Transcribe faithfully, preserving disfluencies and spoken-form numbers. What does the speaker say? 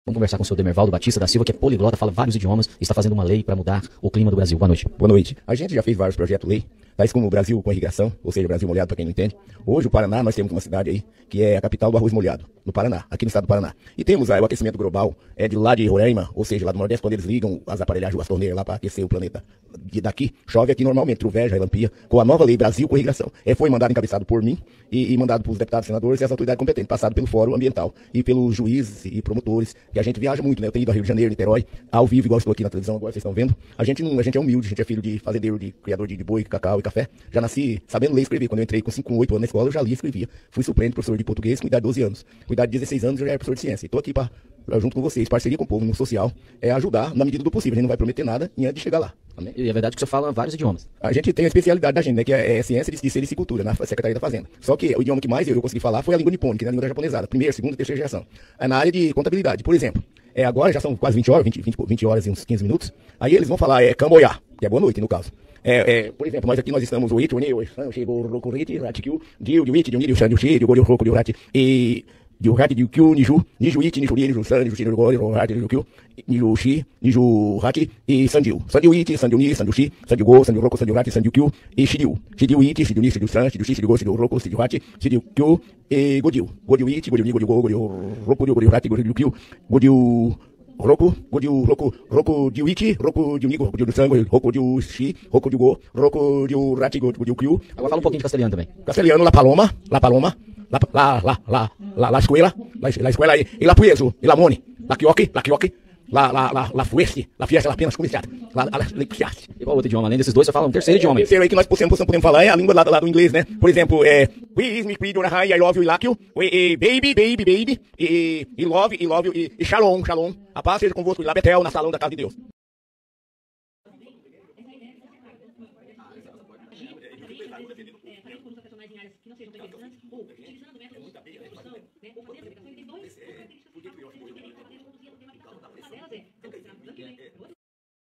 Vamos conversar com o senhor Demervaldo Batista da Silva, que é poliglota, fala vários idiomas e está fazendo uma lei para mudar o clima do Brasil. Boa noite. Boa noite. A gente já fez vários projetos de lei, tais como o Brasil com irrigação, ou seja, Brasil molhado para quem não entende. Hoje o Paraná, nós temos uma cidade aí, que é a capital do arroz molhado, no Paraná, aqui no estado do Paraná. E temos aí o aquecimento global, é de lá de Roraima, ou seja, lá do Nordeste, quando eles ligam as aparelhagens, as torneiras lá para aquecer o planeta. E daqui, chove aqui normalmente, troveja, relampia, com a nova lei Brasil com irrigação. É, foi mandado encabeçado por mim e, e mandado pelos deputados, senadores e as autoridades competentes, passado pelo Fórum Ambiental e pelos juízes e promotores, que a gente viaja muito, né? Eu tenho ido ao Rio de Janeiro, Niterói, ao vivo, igual estou aqui na televisão, agora vocês estão vendo. A gente, não, a gente é humilde, a gente é filho de fazendeiro, de criador de, de boi, cacau e café. Já nasci sabendo ler e escrever. Quando eu entrei com cinco, oito anos na escola, eu já lia e escrevia. Fui suplente, professor de português, com idade de doze anos. Com idade de dezesseis anos, eu já era professor de ciência. Estou aqui para, junto com vocês, parceria com o povo no social, é ajudar na medida do possível. A gente não vai prometer nada e antes de chegar lá. Amém? E é verdade que o senhor fala vários idiomas. A gente tem a especialidade da gente, né, que é, é ciência de sericicultura, na Secretaria da Fazenda. Só que o idioma que mais eu, eu consegui falar foi a língua nipônica, que é a língua da japonesada. Primeira, segunda, terceira geração. É na área de contabilidade. Por exemplo, é, agora já são quase vinte horas, vinte, vinte, vinte horas e uns quinze minutos. Aí eles vão falar, é Camboiá, que é boa noite, no caso. É, é, por exemplo, nós aqui nós estamos o Ito, o Neo, o Chego, o Rokuriti, o Ratikiu, Dio, o Iti, o Niri, o Xan, o Xi, o Gori, o Roku, o Rati, e o Rati, o Kyu, Niju, Niju Iti, Niju Ri, Niju San, Niju Xi, o Gori, o Rati, o Kyu, Niju Xi, Niju Rati, e Sandiu. Sandiu Iti, Sandiu Ni, Sandiu Xi, Sandiu Go, Sandiu Roku, Sandiu Rati, Sandiu Kyu, e Shidiu. Shidiu Iti, Shidiu Ni, Shidiu San, Shidiu Xi, Shidiu Go, Shidiu Roku, Shidiu Rati, Shidiu Kyu, e Godiu. Godiu Iti, Godiu Ni, Godiu Go, Godiu Roku, Godiu Rati, Godiu Kyu, Godiu Roku, Godiu, Roku, Roku, Diu Iti, Roku, Diu Nigo, Roku, Diu Sangue, Roku, Diu Xi, Roku, Diu Go, Roku, Diu Rati, Godiu Kyu. Agora fala um pouquinho de castelhano também. Castelhano, La Paloma, La Paloma, La, la, la, la, la, la Escuela, la, la Escuela, e La Pueso, e La Mone, La Quioque, La Quioque, La, la, la, la Fueste, La Fiesta, La Penas, Comerciata, La, la, La, Piaste. E qual outro idioma? Além desses dois, você fala um terceiro é, idioma aí. O terceiro aí que nós podemos, podemos falar é a língua lá, lá do inglês, né? Por exemplo, é Please me please, I love you, I like you, e, e, baby, baby, baby, e, e love, e love you, e, e shalom, shalom. A paz seja convosco, e lá Betel, na salão da casa de Deus.